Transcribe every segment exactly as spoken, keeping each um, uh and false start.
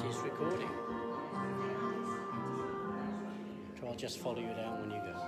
is recording. So I'll just follow you down when you go.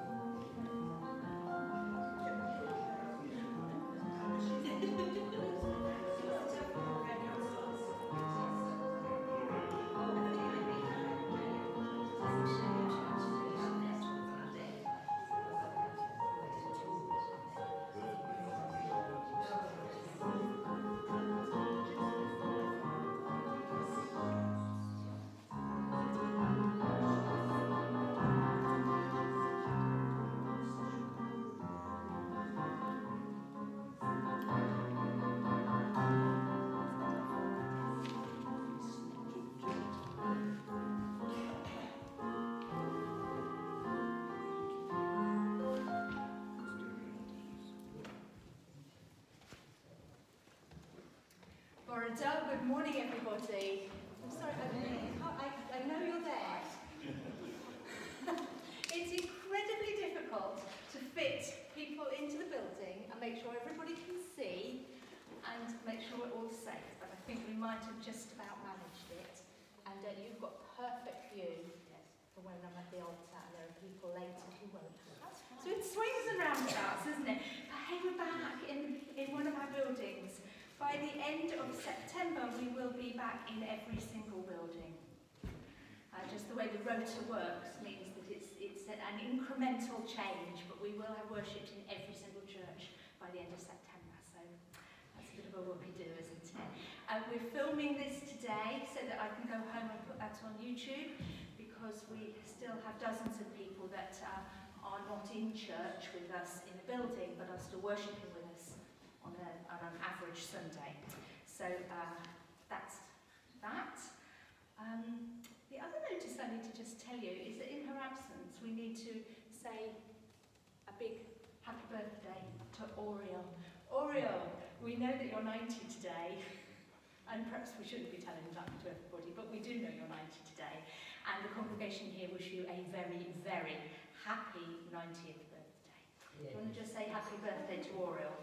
Good morning, everybody. I'm sorry, I, I, I know you're there. It's incredibly difficult to fit people into the building and make sure everybody can see and make sure we're all safe. But I think we might have just about managed it. And uh, you've got perfect view for when I'm at the altar, and there are people later who won't. So it swings and roundabouts, isn't it? But hey, we're back in, in one of our buildings. By the end of September, we will be back in every single building. Uh, just the way the rota works means that it's, it's an incremental change, but we will have worshipped in every single church by the end of September. So that's a bit of a whoopie-doo, isn't it? Uh, we're filming this today so that I can go home and put that on YouTube, because we still have dozens of people that uh, are not in church with us in the building, but are still worshipping with us on, a, on an average Sunday. So uh, that's that. Um, the other notice I need to just tell you is that in her absence we need to say a big happy birthday to Auriol. Auriol, we know that you're ninety today, and perhaps we shouldn't be telling that to everybody, but we do know you're ninety today, and the congregation here wish you a very, very happy ninetieth birthday. Yeah. Do you want to just say happy birthday to Auriol?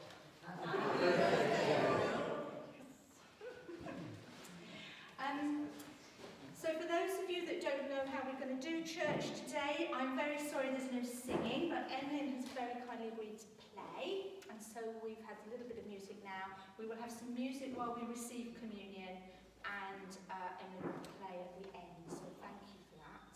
um, so for those of you that don't know how we're going to do church today, I'm very sorry there's no singing, but Emlyn has very kindly agreed to play, and so we've had a little bit of music now. We will have some music while we receive communion, and uh, Emlyn will play at the end, so thank you for that.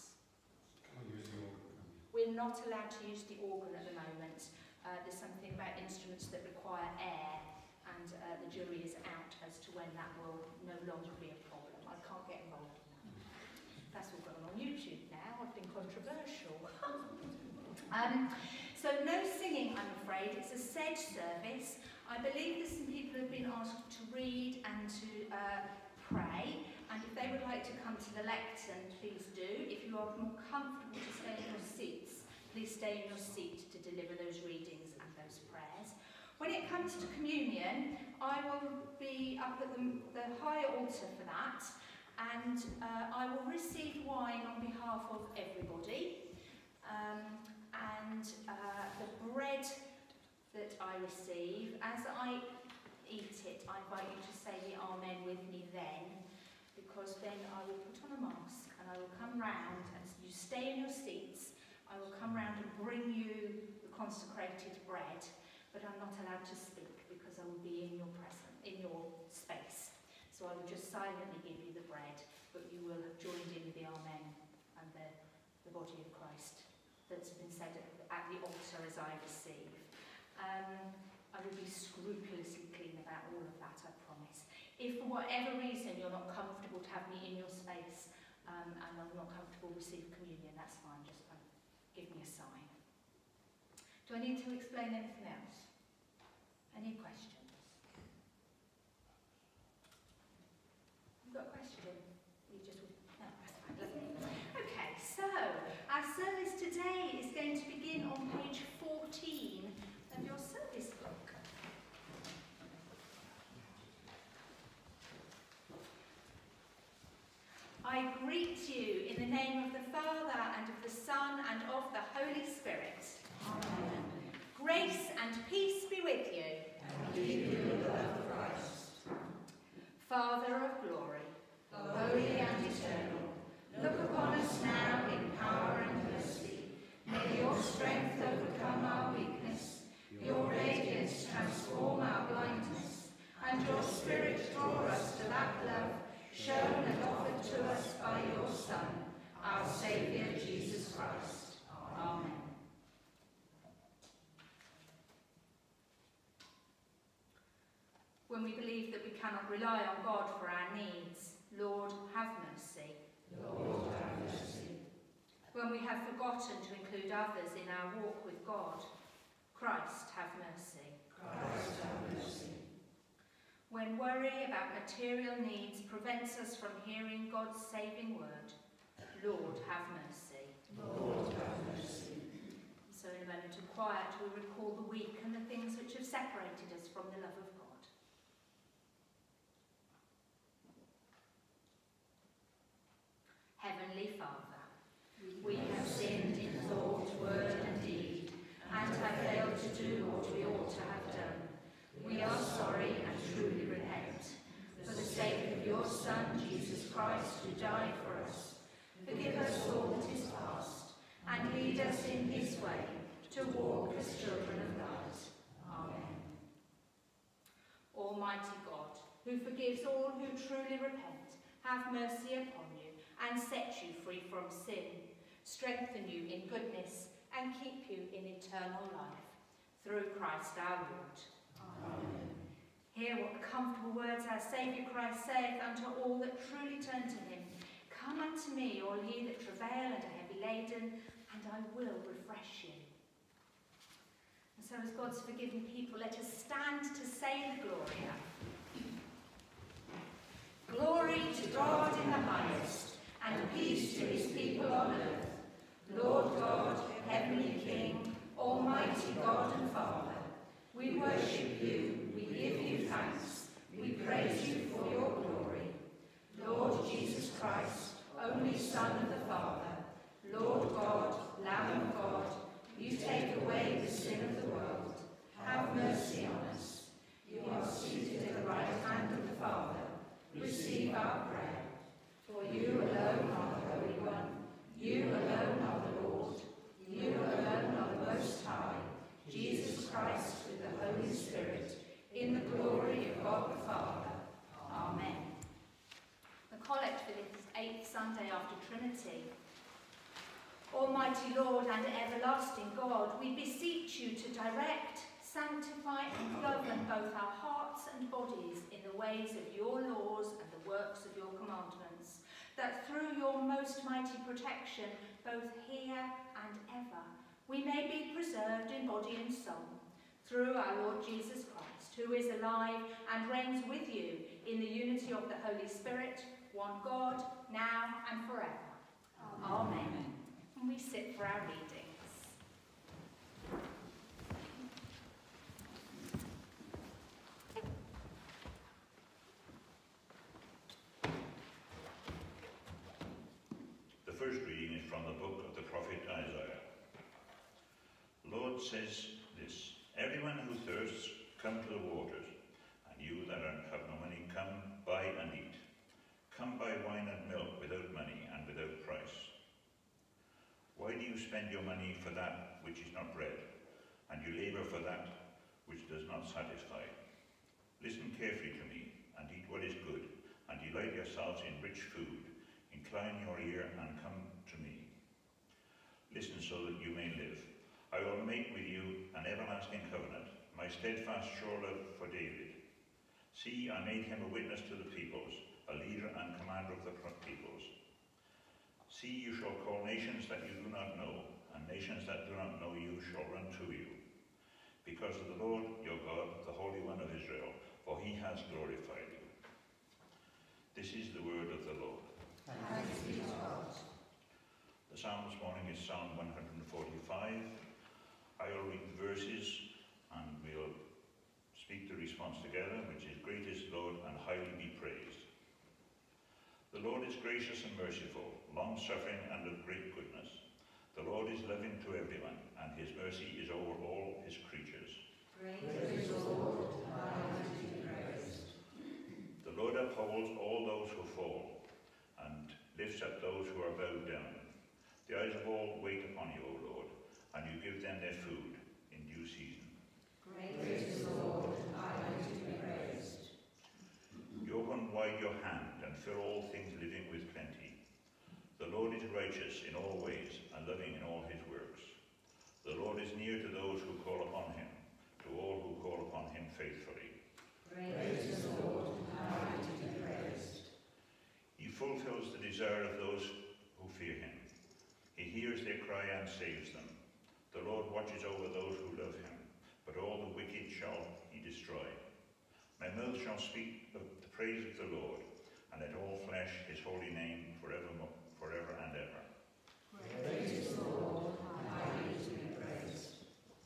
We're not allowed to use the organ at the moment. Uh, there's something about instruments that require air, and uh, the jury is out as to when that will no longer be a problem. I can't get involved in that. That's all going on YouTube now. I've been controversial. um, so no singing, I'm afraid. It's a said service. I believe that some people have been asked to read and to uh, pray, and if they would like to come to the lectern, please do. If you are more comfortable to stay in your seats, please stay in your seat to deliver those readings and those prayers. When it comes to communion, I will be up at the, the high altar for that, and uh, I will receive wine on behalf of everybody. Um, and uh, the bread that I receive, as I eat it, I invite you to say the Amen with me then, because then I will put on a mask and I will come round, and you stay in your seats. I will come round and bring you the consecrated bread, but I'm not allowed to speak because I will be in your presence, in your space. So I will just silently give you the bread, but you will have joined in with the Amen and the, the body of Christ that's been said at, at the altar as I receive. Um, I will be scrupulously clean about all of that, I promise. If for whatever reason you're not comfortable to have me in your space, um, and I'm not comfortable to receive communion, that's fine, just um, give me a sign. Do I need to explain anything else? Any questions? You've got a question? You just no, that's fine, lovely. Okay, so our service today is going to begin on page fourteen of your service book. I greet you in the name of the Father, and of the Son, and of the Holy Spirit. Amen. Grace and peace be with you. And with you, the love of Christ. Father of glory, holy and to us by your Son, our Saviour Jesus Christ. Amen. When we believe that we cannot rely on God for our needs, Lord, have mercy. Lord, have mercy. When we have forgotten to include others in our walk with God, Christ, have mercy. Christ, have mercy. When worry about material needs prevents us from hearing God's saving word, Lord, have mercy. Lord, have mercy. So in a moment of quiet we recall the weak and the things which have separated us from the love of God. Heavenly Father, we have sinned in thought, word and deed, and have failed to do what we ought to have done. We are sorry and truly repent. For the sake of your Son, Jesus Christ, who died for us, forgive us all that is past, and lead us in his way, to walk as children of light. Amen. Almighty God, who forgives all who truly repent, have mercy upon you, and set you free from sin, strengthen you in goodness, and keep you in eternal life. Through Christ our Lord. Amen. Hear what comfortable words our Saviour Christ saith unto all that truly turn to him. Come unto me, all ye that travail and are heavy laden, and I will refresh you. And so as God's forgiven people, let us stand to say the Gloria. Glory to God in the highest, and peace to his people on earth. Lord God, heavenly King, almighty God and Father, we worship you, we give you thanks, we praise you for your glory. Lord Jesus Christ, only Son of the Father, Lord God, Lamb of God, you take away the sin of the world. Have mercy on us. You are seated at the right hand of the Father. Receive our prayer. For you alone are the Holy One. You alone are the Lord. You alone are the Most High. Jesus Christ with the Holy Spirit, in the glory of God the Father. Amen. The collect for this eighth Sunday after Trinity. Almighty Lord and everlasting God, we beseech you to direct, sanctify and govern both our hearts and bodies in the ways of your laws and the works of your commandments, that through your most mighty protection, both here and ever, we may be preserved in body and soul, through our Lord Jesus Christ, who is alive and reigns with you in the unity of the Holy Spirit, one God, now and forever. Amen. Amen. And we sit for our readings. The first reading is from the book of the prophet Isaiah. The Lord says this: Everyone who thirsts, come to the waters, and you that have no money, come buy and eat. Come buy wine and milk without money and without price. Why do you spend your money for that which is not bread, and you labour for that which does not satisfy? Listen carefully to me, and eat what is good, and delight yourselves in rich food. Incline your ear and come to me. Listen so that you may live. I will make with you an everlasting covenant, my steadfast sure love for David. See, I made him a witness to the peoples, a leader and commander of the peoples. See, you shall call nations that you do not know, and nations that do not know you shall run to you. Because of the Lord your God, the Holy One of Israel, for he has glorified you. This is the word of the Lord. Thanks be to God. The psalm this morning is Psalm one forty-five. I will read the verses and we'll speak the response together, which is: Great is the Lord and highly be praised. The Lord is gracious and merciful, long-suffering and of great goodness. The Lord is loving to everyone, and his mercy is over all his creatures. Great is the Lord, highly to be praised. The Lord upholds all those who fall, and lifts up those who are bowed down. The eyes of all wait upon you, O Lord, and you give them their food in due season. Great is the Lord, highly to be praised. You open wide your hand and fill all things living with plenty. The Lord is righteous in all ways and loving in all his works. The Lord is near to those who call upon him, to all who call upon him faithfully. Praise the Lord, how to be praised. He fulfills the desire of those who fear him. He hears their cry and saves them. The Lord watches over those who love him, but all the wicked shall he destroy. My mouth shall speak of the praise of the Lord, and let all flesh his holy name forevermore, forever and ever. Praise the Lord, how to be praised.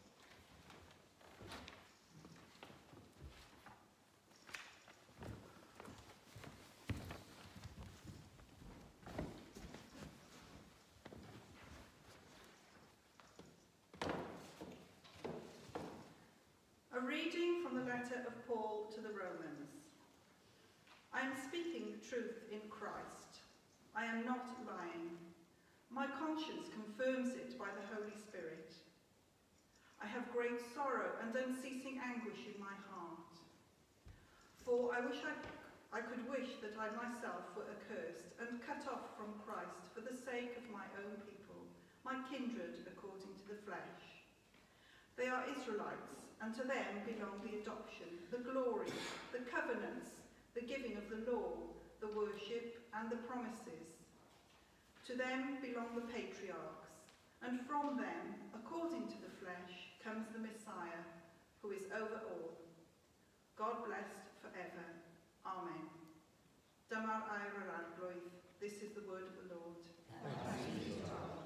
A reading from the letter of Paul to the Romans. I am speaking the truth in Christ. I am not lying. My conscience confirms it by the Holy Spirit. I have great sorrow and unceasing anguish in my heart. For I wish I, I could wish that I myself were accursed and cut off from Christ for the sake of my own people, my kindred according to the flesh. They are Israelites, and to them belong the adoption, the glory, the covenants, the giving of the law, the worship, and the promises. To them belong the patriarchs, and from them, according to the flesh, comes the Messiah, who is over all. God blessed forever. Amen. Dyma'r air yr arglwydd. This is the word of the Lord. Thanks be to God.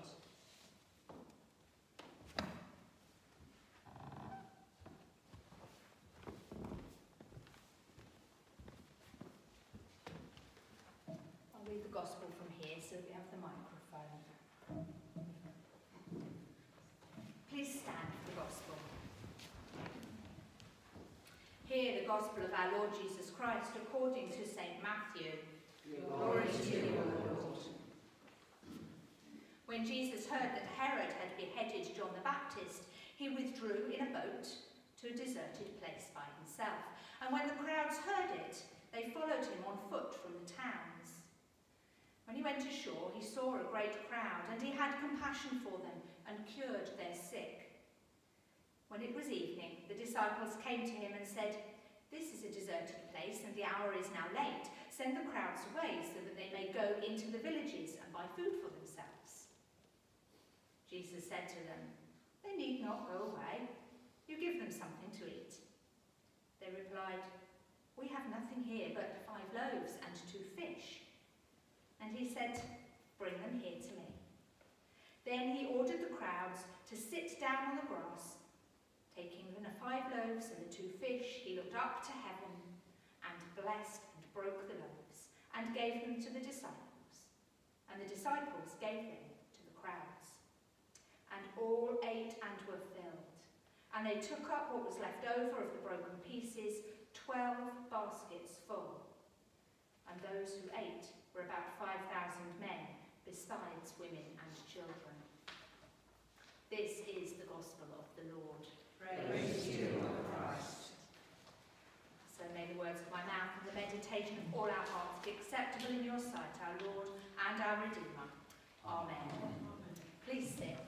I'll read the Gospel from here so we have the microphone. Please stand for the Gospel. Hear the Gospel of our Lord Jesus Christ according to Saint Matthew. Glory to you, O Lord. When Jesus heard that Herod had beheaded John the Baptist, he withdrew in a boat to a deserted place by himself. And when the crowds heard it, they followed him on foot from the towns. When he went ashore, he saw a great crowd, and he had compassion for them and cured their sick. When it was evening, the disciples came to him and said, "This is a deserted place, and the hour is now late. Send the crowds away so that they may go into the villages and buy food for themselves." Jesus said to them, "They need not go away. You give them something to eat." They replied, "We have nothing here but five loaves and two fish." And he said, "Bring them here to me." Then he ordered the crowds to sit down on the grass. Taking the five loaves and the two fish, he looked up to heaven and blessed and broke the loaves and gave them to the disciples. And the disciples gave them to the crowds. And all ate and were filled. And they took up what was left over of the broken pieces, twelve baskets full. And those who ate were about five thousand men, besides women and children. This is the gospel of the Lord. Praise to you, O Christ. So may the words of my mouth and the meditation of all our hearts be acceptable in your sight, our Lord and our Redeemer. Amen. Please sit.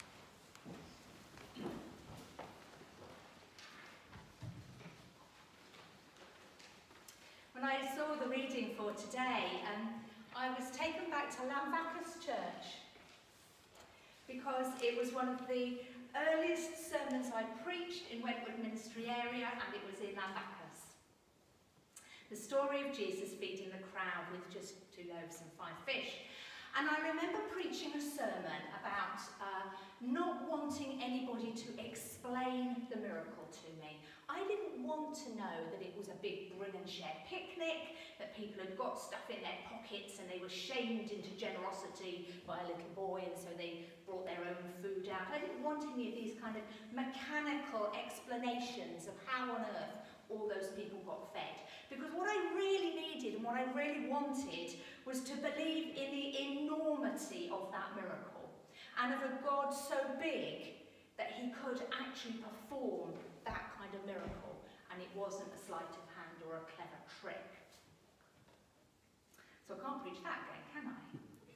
When I saw the reading for today, um, I was taken back to Lambacus Church because it was one of the earliest sermons I preached in Wentwood Ministry area, and it was in Lambacus. The story of Jesus feeding the crowd with just two loaves and five fish. And I remember preaching a sermon about uh, not wanting anybody to explain the miracle to me. I didn't want to know that it was a big bring and share picnic, that people had got stuff in their pockets and they were shamed into generosity by a little boy, and so they brought their own food out. I didn't want any of these kind of mechanical explanations of how on earth all those people got fed. Because what I really needed and what I really wanted was to believe in the enormity of that miracle and of a God so big that he could actually perform that kind of miracle, and it wasn't a sleight of hand or a clever trick. So I can't preach that again, can I?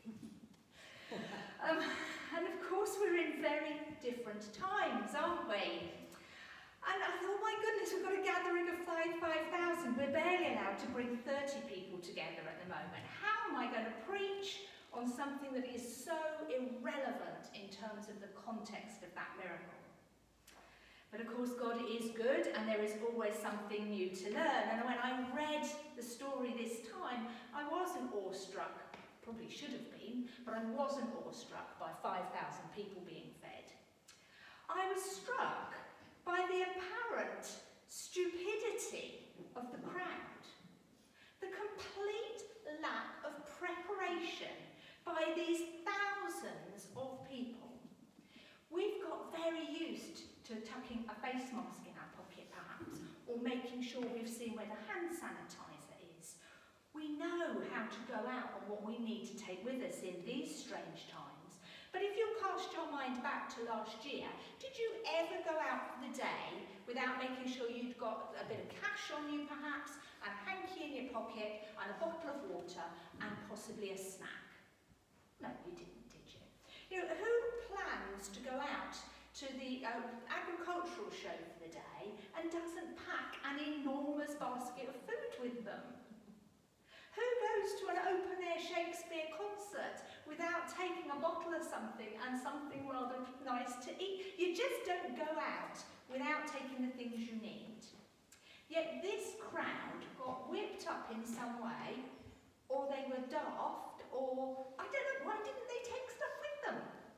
um, and of course we're in very different times, aren't we? And I thought, my goodness, we've got a gathering of five thousand. We're barely allowed to bring thirty people together at the moment. How am I going to preach on something that is so irrelevant in terms of the context of that miracle? But of course, God is good, and there is always something new to learn. And when I read the story this time, I wasn't awestruck. Probably should have been, but I wasn't awestruck by five thousand people being fed. I was struck by the apparent stupidity of the crowd, the complete lack of preparation by these thousands of people. We've got very used to tucking a face mask in our pocket perhaps, or making sure we've seen where the hand sanitizer is. We know how to go out and what we need to take with us in these strange times. But if you cast your mind back to last year, did you ever go out for the day without making sure you'd got a bit of cash on you perhaps, and a hanky in your pocket, and a bottle of water, and possibly a snack? No, you didn't, did you? You know, who plans to go out to the uh, agricultural show for the day and doesn't pack an enormous basket of food with them? Who goes to an open-air Shakespeare concert without taking a bottle of something and something rather nice to eat? You just don't go out without taking the things you need. Yet this crowd got whipped up in some way, or they were daft, or I don't know, why didn't they take stuff with them?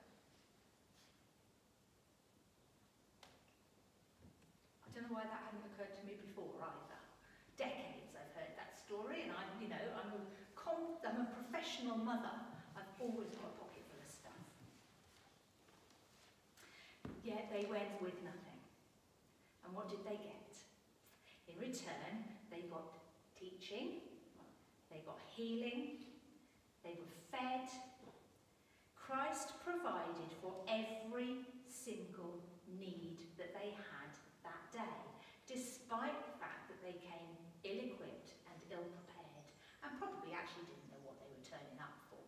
I don't know why that hadn't occurred to me before either. Decades I've heard that story, and I'm, you know, I'm a, com I'm a professional mother. I've always got a pocket full of stuff. Yet they went with nothing. And what did they get? In return, they got teaching, they got healing, they were fed. Christ provided for every single need that they had that day, despite the fact that they came ill-equipped and ill-prepared, and probably actually didn't know what they were turning up for.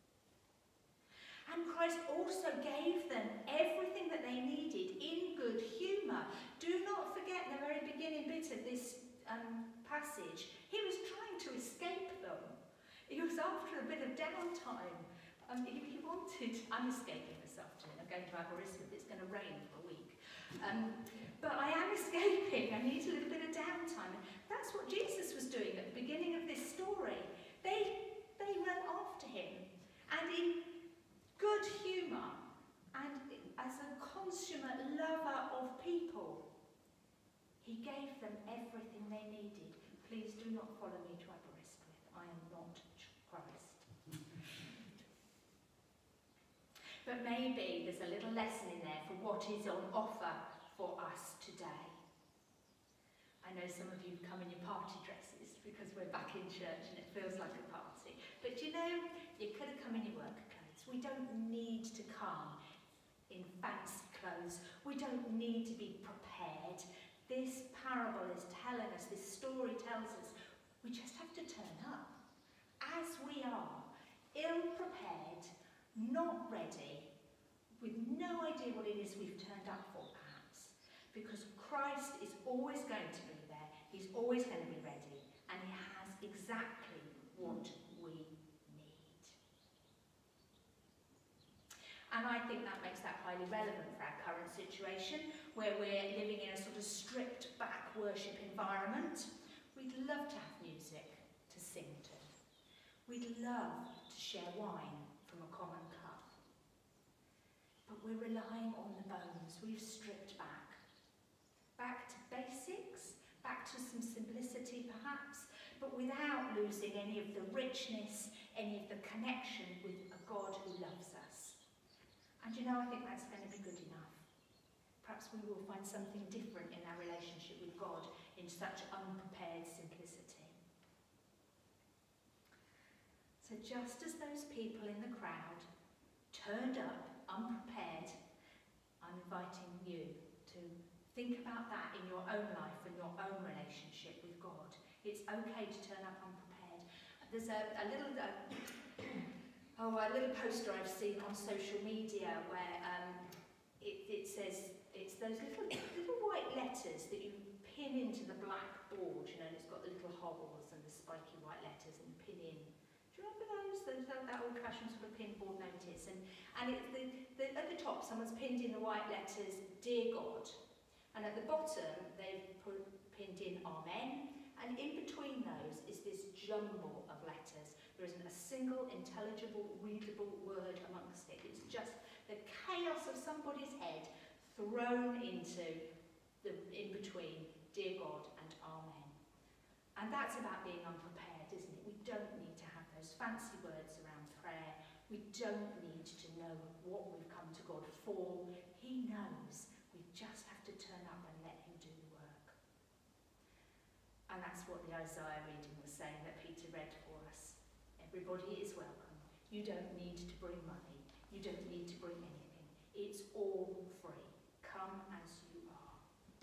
And Christ also gave them everything that they needed in good humour. Do not forget the very beginning bit of this um, passage. He was trying to escape them. He was after a bit of downtime. Um, he, he wanted, I'm escaping this afternoon. I'm going to Aberystwyth. It's going to rain for a week. Um, but I am escaping. I need a little bit of downtime. And that's what Jesus was doing at the beginning of this story. They, they ran after him. And in good humour, and as a consummate lover of people, he gave them everything they needed. Please do not follow me to Aberystwyth. I am not Christ. But maybe there's a little lesson in there for what is on offer for us today. I know some of you come in your party dresses because we're back in church and it feels like a party. But you know, you could have come in your work clothes. We don't need to come in fancy clothes. We don't need to be prepared. This parable is telling us, this story tells us, we just have to turn up as we are, ill-prepared, not ready, with no idea what it is we've turned up for, perhaps. Because Christ is always going to be there, he's always going to be ready, and he has exactly what we need. And I think that makes that highly relevant for our current situation, where we're living in a sort of stripped back worship environment. We'd love to have music to sing to. We'd love to share wine from a common cup. But we're relying on the bones. We've stripped back. Back to basics, back to some simplicity perhaps, but without losing any of the richness, any of the connection with a God who loves us. And you know, I think that's going to be good enough. Perhaps we will find something different in our relationship with God in such unprepared simplicity. So just as those people in the crowd turned up unprepared, I'm inviting you to think about that in your own life and your own relationship with God. It's okay to turn up unprepared. there's a, a little uh, oh, a little poster I've seen on social media where um, it, it says it's those little little white letters that you pin into the black board, you know, and it's got the little holes and the spiky white letters and pin in. Do you remember those? Those that, that old-fashioned sort of pinboard notice, and and it's the, the at the top someone's pinned in the white letters, "Dear God," and at the bottom they've put, pinned in "Amen." And in between those is this jumble of letters. There isn't a single intelligible, readable word amongst it. It's just the chaos of somebody's head thrown into the in-between, "Dear God" and "Amen." And that's about being unprepared, isn't it? We don't need to have those fancy words around prayer. We don't need to know what we've come to God for. He knows. We just have to turn up and let him do the work. And that's what the Isaiah reading was saying that Peter read for us. Everybody is welcome. You don't need to bring money. You don't need to bring anything. It's all free. Come as you are.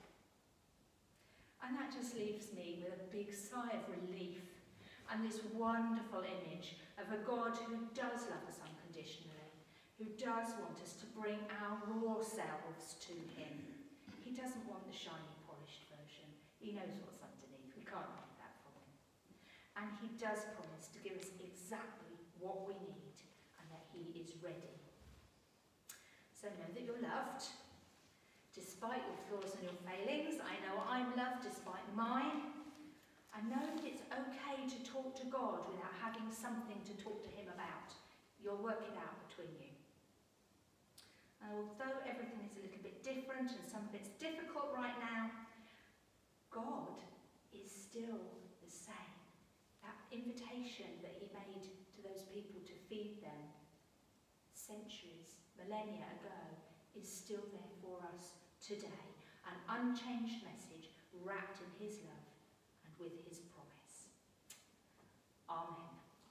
And that just leaves me with a big sigh of relief and this wonderful image of a God who does love us unconditionally, who does want us to bring our raw selves to him. He doesn't want the shiny, polished version. He knows what's underneath. We can't make that from him. And he does promise to give us exactly what we need and that he is ready. So know that you're loved. Despite your flaws and your failings, I know I'm loved despite mine. I know that it's okay to talk to God without having something to talk to him about. You'll work it out between you. And although everything is a little bit different and some of it's difficult right now, God is still the same. That invitation that he made to those people to feed them centuries, millennia ago, is still there for us today. An unchanged message wrapped in his love and with his promise. Amen.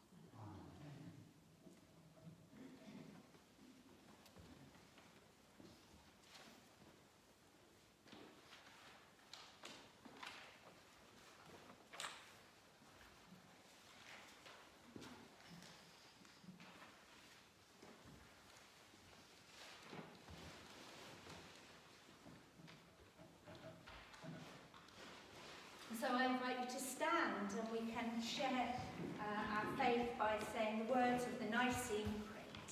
So I invite you to stand and we can share uh, our faith by saying the words of the Nicene Creed.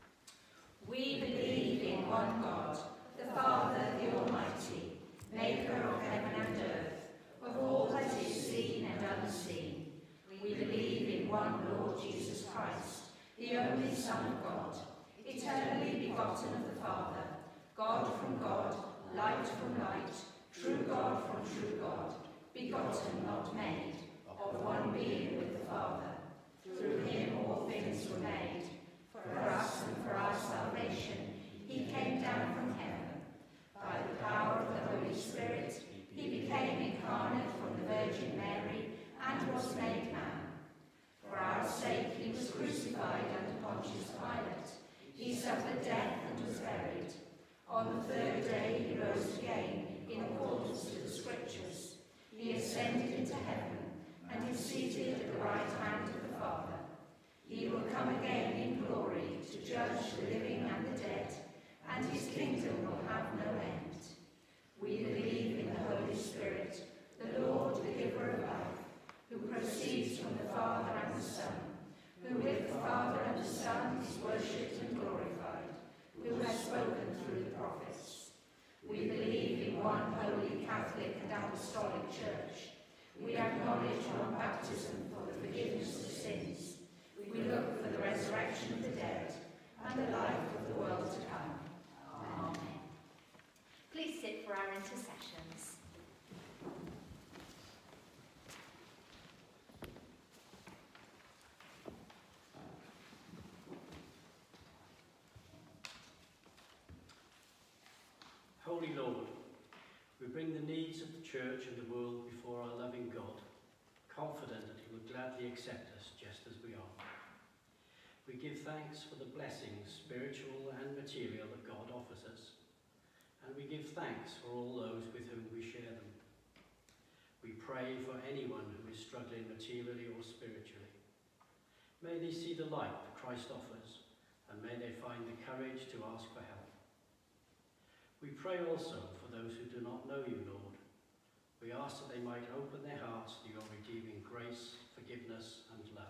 We believe in one God, the Father, the Almighty, maker of heaven and earth, of all that is seen and unseen. We believe in one Lord Jesus Christ, the only Son of God, eternally begotten of the Father, God from God, light from light, true God from true God, begotten, not made, of one being with the Father. Through him all things were made. For us and for our salvation, he came down from heaven. By the power of the Holy Spirit, he became incarnate from the Virgin Mary and was made man. For our sake he was crucified under Pontius Pilate. He suffered death and was buried. On the third day he rose again, in accordance with the Scriptures. He ascended into heaven and is seated at the right hand of the Father. He will come again in glory to judge the living and the dead, and his kingdom will have no end. We believe in the Holy Spirit, the Lord, the giver of life, who proceeds from the Father and the Son, who with the Father and the Son is worshipped and glorified, who has spoken through the prophets. We believe in one holy, Catholic and Apostolic Church. We acknowledge one baptism for the forgiveness of sins. We look for the resurrection of the dead and the life of the world to come. Amen. Please sit for our intercessions. Holy Lord, we bring the needs of the Church and the world before our loving God, confident that he will gladly accept us just as we are. We give thanks for the blessings, spiritual and material, that God offers us, and we give thanks for all those with whom we share them. We pray for anyone who is struggling materially or spiritually. May they see the light that Christ offers, and may they find the courage to ask for help. We pray also for those who do not know you, Lord. We ask that they might open their hearts to your redeeming grace, forgiveness and love.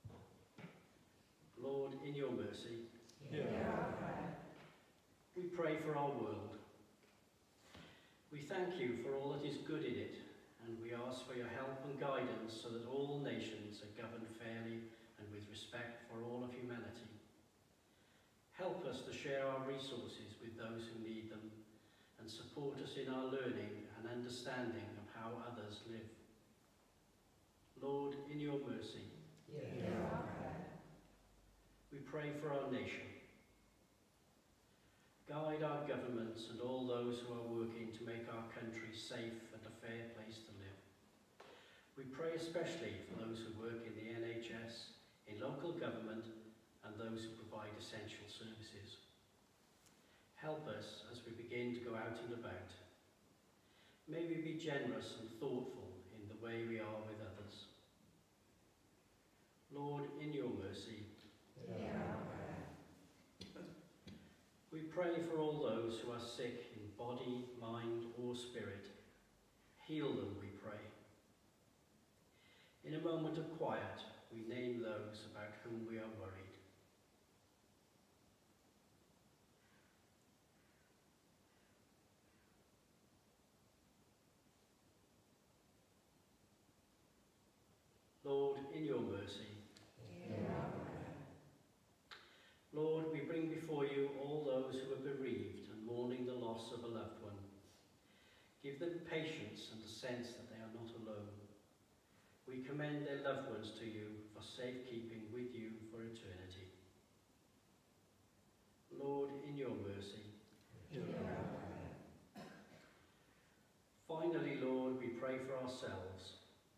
Lord, in your mercy, hear our prayer. we pray for our world. We thank you for all that is good in it, and we ask for your help and guidance so that all nations are governed fairly and with respect for all of humanity. Help us to share our resources with those who need them and support us in our learning and understanding of how others live. Lord, in your mercy, Hear our prayer. we pray for our nation. Guide our governments and all those who are working to make our country safe and a fair place to live. We pray especially for those who work in the N H S, in local government, and those who provide essential services. Help us as we begin to go out and about. May we be generous and thoughtful in the way we are with others. Lord, in your mercy, Hear our prayer. we pray for all those who are sick in body, mind, or spirit. Heal them, we pray. In a moment of quiet, we name those about whom we are worried. Lord, in your mercy, Hear our prayer. Lord, we bring before you all those who are bereaved and mourning the loss of a loved one. Give them patience and a sense that they are not alone. We commend their loved ones to you for safekeeping with you for eternity. Lord, in your mercy. Hear our prayer. Finally, Lord, we pray for ourselves.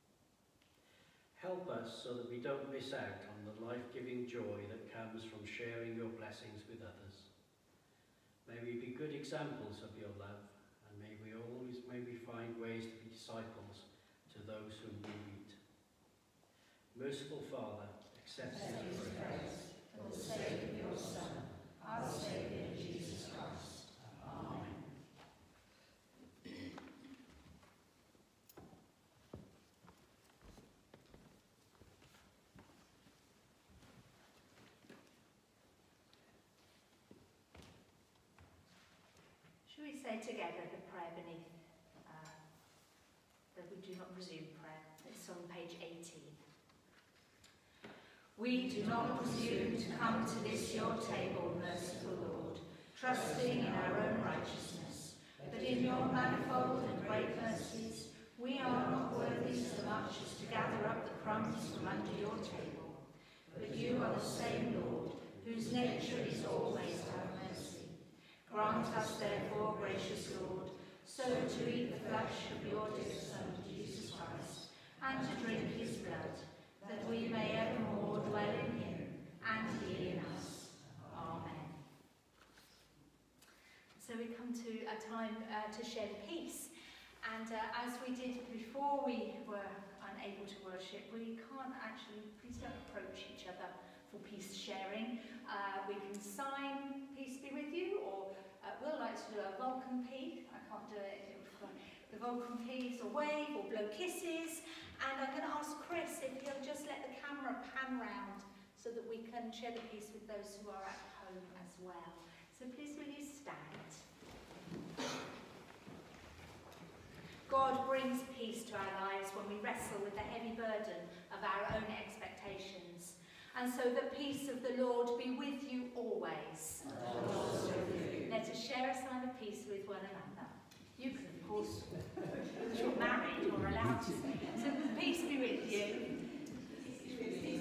Help us so that we don't miss out on the life-giving joy that comes from sharing your blessings with others. May we be good examples of your love, and may we always may we find ways to be disciples to those whom we meet. Merciful Father, accept Accept these his prayers. praise for the sake of your Son, our Saviour Jesus Christ. Amen. Should we say together the prayer beneath uh, the We Do Not Presume prayer? It's on page eighteen. We do not presume to come to this your table, merciful Lord, trusting in our own righteousness, but in your manifold and great mercies, we are not worthy so much as to gather up the crumbs from under your table. But you are the same Lord, whose nature is always to have mercy. Grant us therefore, gracious Lord, so to eat the flesh of your dear Son, Jesus Christ, and to drink his blood, that we may evermore dwell in him, and he in us. Amen. So we come to a time uh, to share the peace. And uh, as we did before we were unable to worship, we can't actually, please don't approach each other for peace sharing. Uh, we can sign peace be with you, or uh, we'll like to do a Vulcan peace. I can't do it. The Vulcan peace, or wave, or blow kisses. And I'm going to ask Chris if he'll just let the camera pan round so that we can share the peace with those who are at home as well. So please will you stand. God brings peace to our lives when we wrestle with the heavy burden of our own expectations. And so the peace of the Lord be with you always. And also with you. Let us share a sign of peace with one another. You can, of course, because you're married or allowed to. So peace be with you. Peace be with you.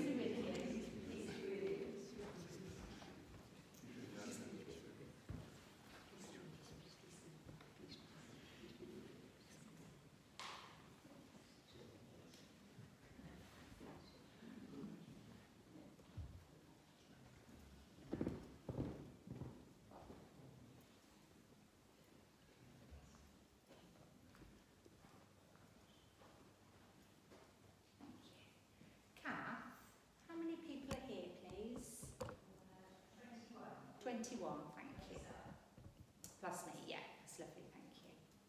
twenty-one, thank you. Plus me, yeah, that's lovely, thank you.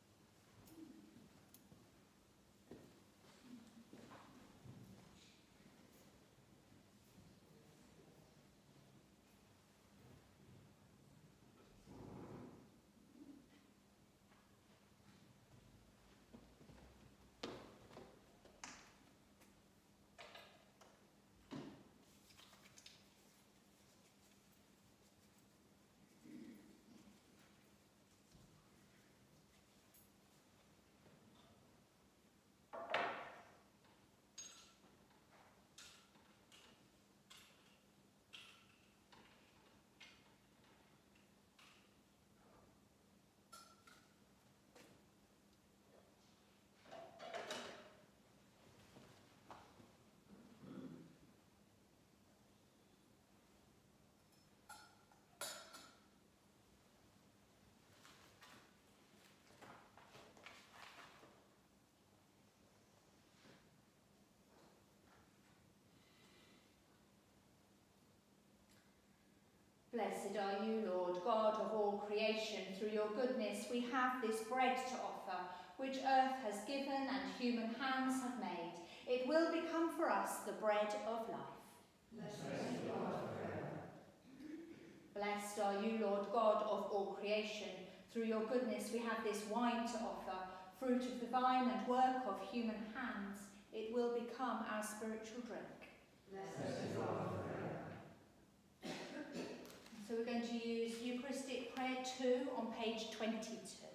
Blessed are you, Lord, God of all creation. Through your goodness we have this bread to offer, which earth has given and human hands have made. It will become for us the bread of life. Blessed be God forever. Blessed are you, Lord, God of all creation. Through your goodness we have this wine to offer, fruit of the vine and work of human hands. It will become our spiritual drink. Blessed be God forever. So we're going to use Eucharistic Prayer two on page twenty-two.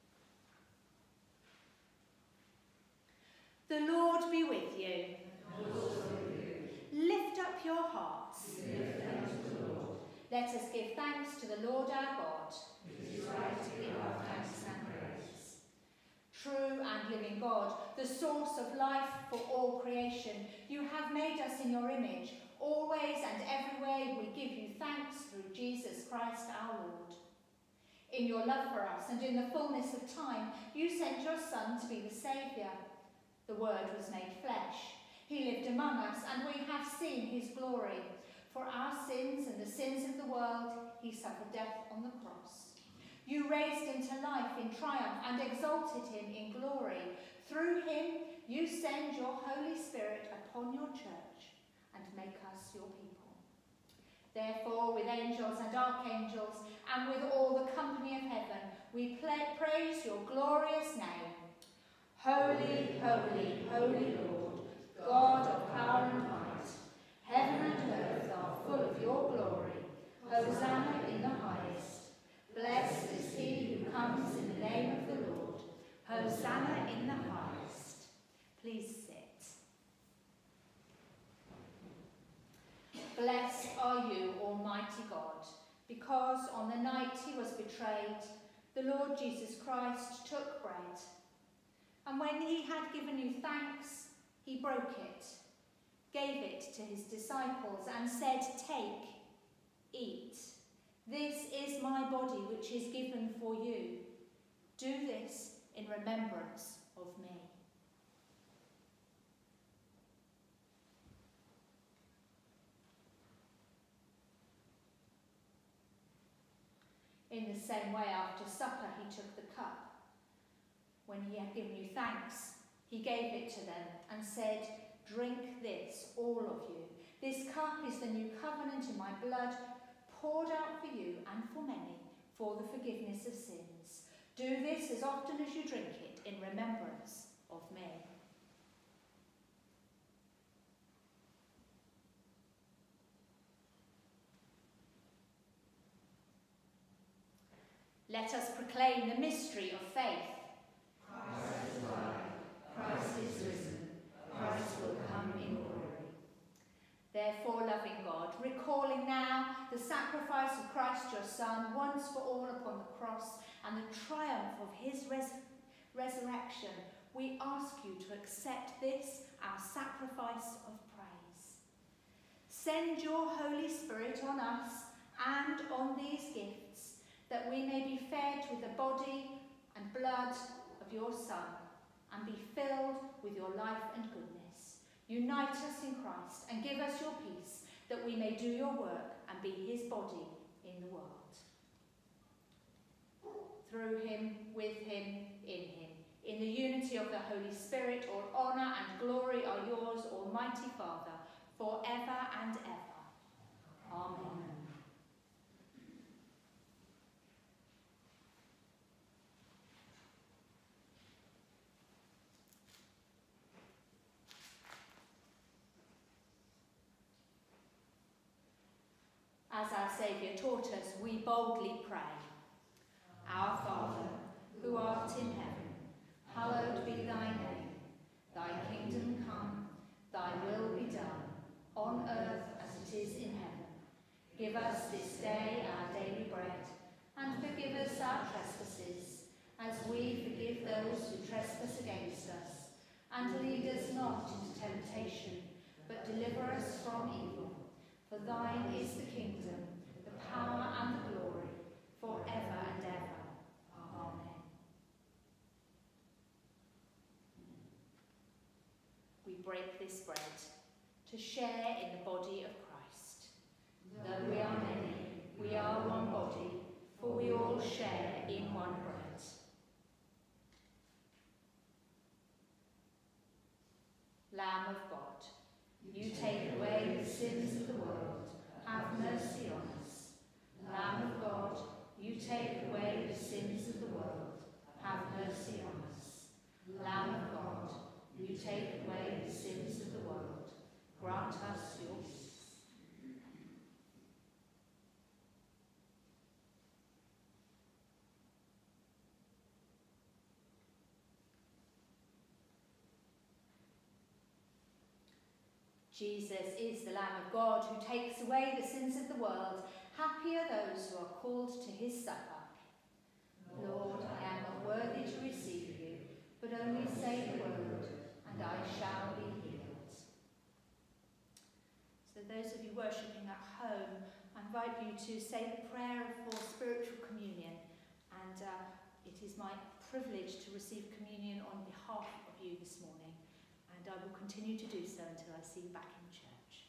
The Lord be with you. And also with you. Lift up your hearts. We give thanks to the Lord. Let us give thanks to the Lord our God. It is right to give our thanks and praise. True and living God, the source of life for all creation, you have made us in your image. Always and every way we give you thanks through Jesus Christ our Lord. In your love for us and in the fullness of time, you sent your Son to be the Saviour. The Word was made flesh. He lived among us, and we have seen his glory. For our sins and the sins of the world, he suffered death on the cross. You raised him to life in triumph and exalted him in glory. Through him, you send your Holy Spirit upon your church and make us your people. Therefore, with angels and archangels, and with all the company of heaven, we praise your glorious name. Holy, holy, holy Lord, God of power and might, heaven and earth are full of your glory. Hosanna in the highest. Blessed is he who comes in the name of the Lord. Hosanna in the highest. Please sit. Blessed are you, Almighty God, because on the night he was betrayed, the Lord Jesus Christ took bread. And when he had given you thanks, he broke it, gave it to his disciples, and said, "Take, eat. This is my body, which is given for you. Do this in remembrance of me." In the same way, after supper, he took the cup. When he had given you thanks, he gave it to them and said, "Drink this, all of you. This cup is the new covenant in my blood, poured out for you and for many, for the forgiveness of sins. Do this as often as you drink it in remembrance of me." Let us proclaim the mystery of faith. Christ is alive. Christ is risen. Christ will come in glory. Therefore, loving God, recalling now the sacrifice of Christ your Son, once for all upon the cross, and the triumph of his res resurrection, we ask you to accept this, our sacrifice of praise. Send your Holy Spirit on us and on these gifts, that we may be fed with the body and blood of your Son, and be filled with your life and goodness. Unite us in Christ and give us your peace, that we may do your work and be his body in the world. Through him, with him, in him, in the unity of the Holy Spirit, all honour and glory are yours, Almighty Father, forever and ever. Amen. As our Saviour taught us, we boldly pray. Our Father, who art in heaven, hallowed be thy name. Thy kingdom come, thy will be done, on earth as it is in heaven. Give us this day our daily bread, and forgive us our trespasses, as we forgive those who trespass against us. And lead us not into temptation, but deliver us from evil. For thine is the kingdom, the power and the glory, forever and ever. Amen. We break this bread to share in the body of Christ. Though we are many, we are one body, for we all share in one bread. Lamb of God, you take away the sins of the world, have mercy on us. Lamb of God, you take away the sins of the world, have mercy on us. Lamb of God, you take away the sins of the world, grant us your peace. Jesus is the Lamb of God who takes away the sins of the world. Happy are those who are called to his supper. Lord, I am not worthy to receive you, but only say the word, and I shall be healed. So those of you worshipping at home, I invite you to say the prayer for spiritual communion. And uh, it is my privilege to receive communion on behalf of you this morning. And I will continue to do so until I see you back in church.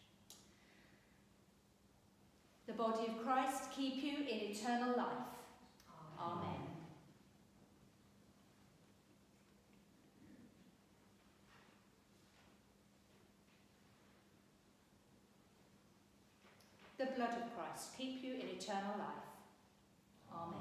The body of Christ keep you in eternal life. Amen. The blood of Christ keep you in eternal life. Amen.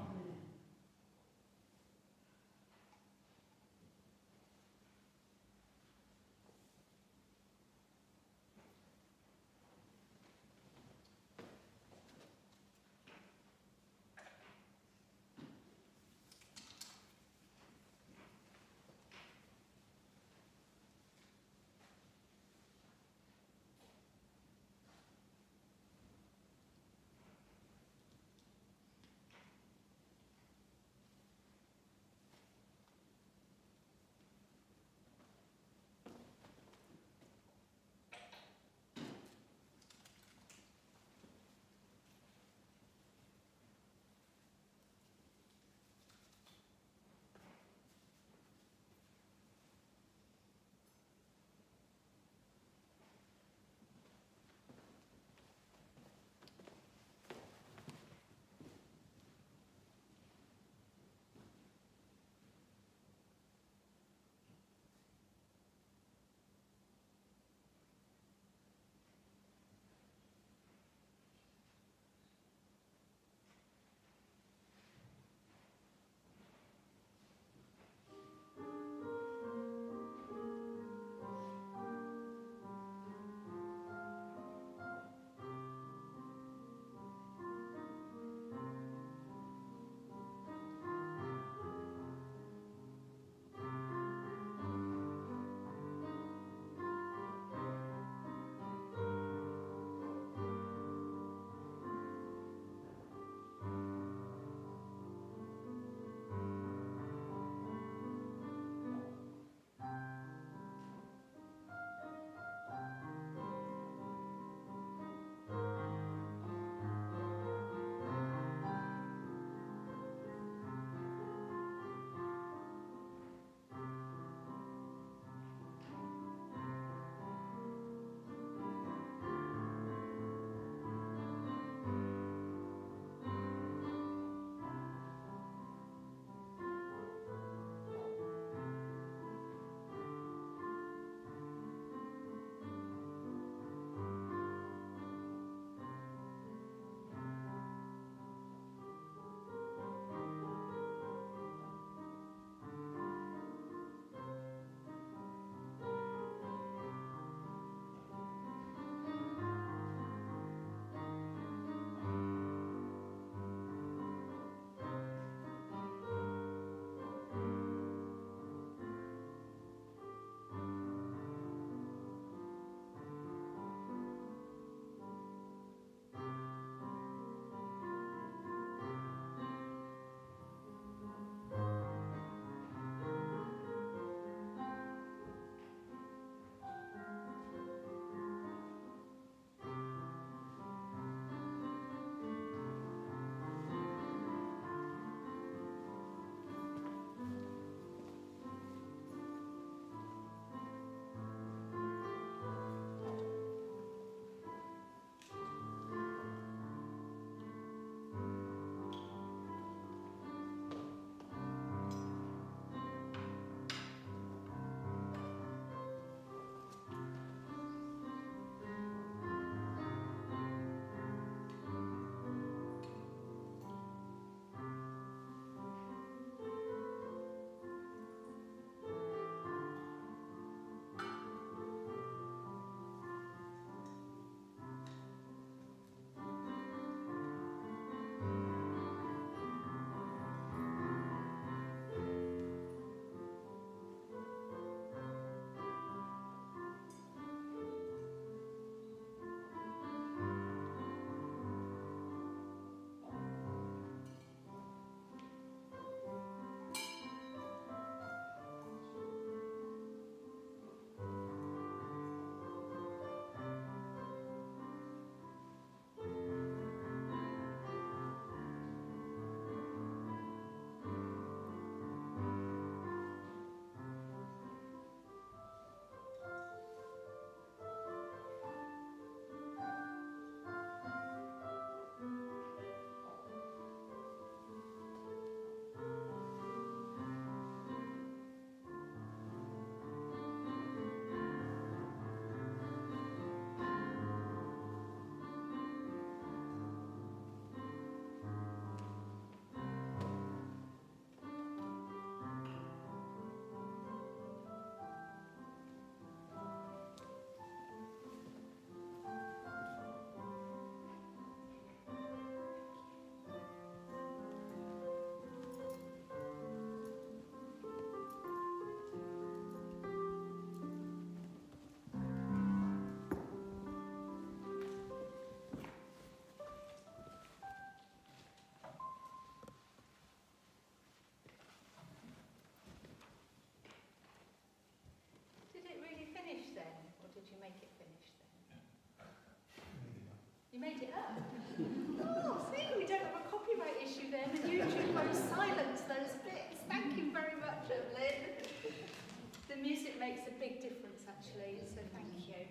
you silence those bits. Thank you very much, Emlyn. The music makes a big difference, actually, so thank you.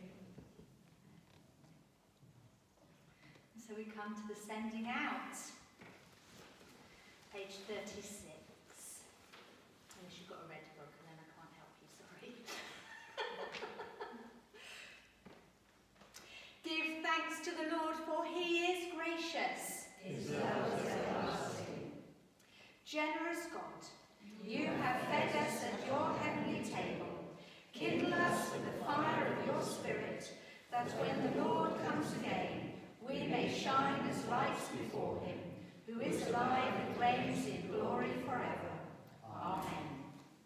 So we come to the sending out. Page thirty-six. Unless you've got a red book, and then I can't help you, sorry. Give thanks to the Lord, for he is gracious. His love is everlasting. Generous God, you have fed us at your heavenly table. Kindle us with the fire of your Spirit, that when the Lord comes again, we may shine as lights before him, who is alive and reigns in glory forever. Amen.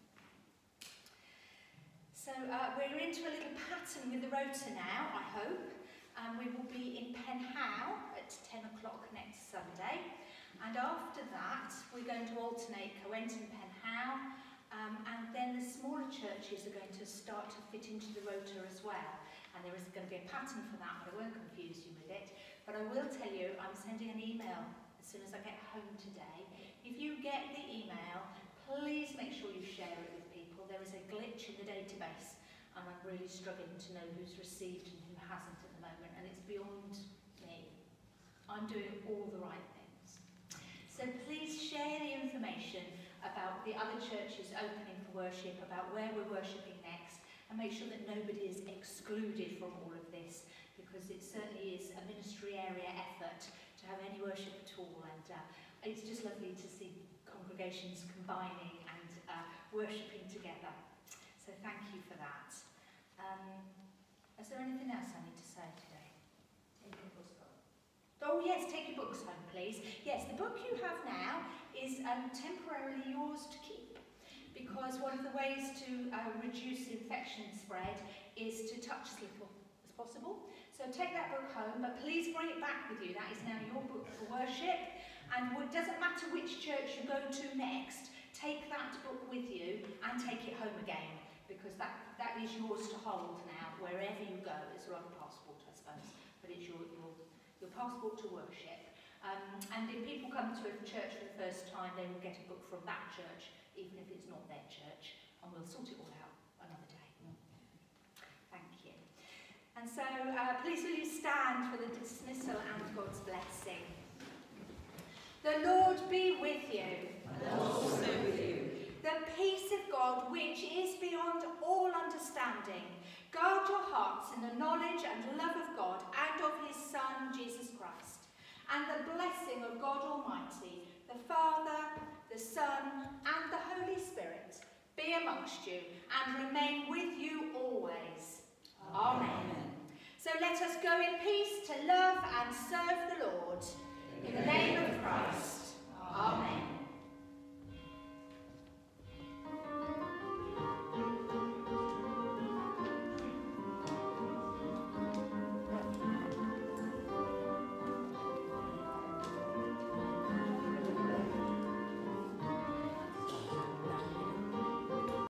So uh, we're into a little pattern with the rota now, I hope. And we will be in Penhow at ten o'clock next Sunday. And after that, we're going to alternate Caerwent and Penhow. Um, and then the smaller churches are going to start to fit into the rota as well. And there is going to be a pattern for that, but I won't confuse you with it. But I will tell you, I'm sending an email as soon as I get home today. If you get the email, please make sure you share it with people. There is a glitch in the database, and I'm really struggling to know who's received and who hasn't at the moment, and it's beyond me. I'm doing all the right things. So please share the information about the other churches opening for worship, about where we're worshipping next, and make sure that nobody is excluded from all of this, because it certainly is a ministry area effort to have any worship at all, and uh, it's just lovely to see congregations combining and uh, worshipping together. So thank you for that. Um, is there anything else I need to say today? Take your books home. Oh yes, take your books home, please. Yes, the book you have now is um, temporarily yours to keep, because one of the ways to uh, reduce infection spread is to touch as little as possible. So take that book home, but please bring it back with you. That is now your book for worship, and it doesn't matter which church you go to next, take that book with you and take it home again, because that, that is yours to hold now, wherever you go. It's like a passport, I suppose, but it's your, your, your passport to worship. Um, and if people come to a church for the first time, they will get a book from that church, even if it's not their church, and we'll sort it all out another day. Thank you. And so, uh, please will you stand for the dismissal and God's blessing. The Lord be with you. And also with you. The peace of God, which is beyond all understanding, guard your hearts in the knowledge and love of God and of his Son, Jesus Christ. And the blessing of God Almighty, the Father, the Son, and the Holy Spirit be amongst you and remain with you always. Amen. Amen. So let us go in peace to love and serve the Lord. In the name of Christ.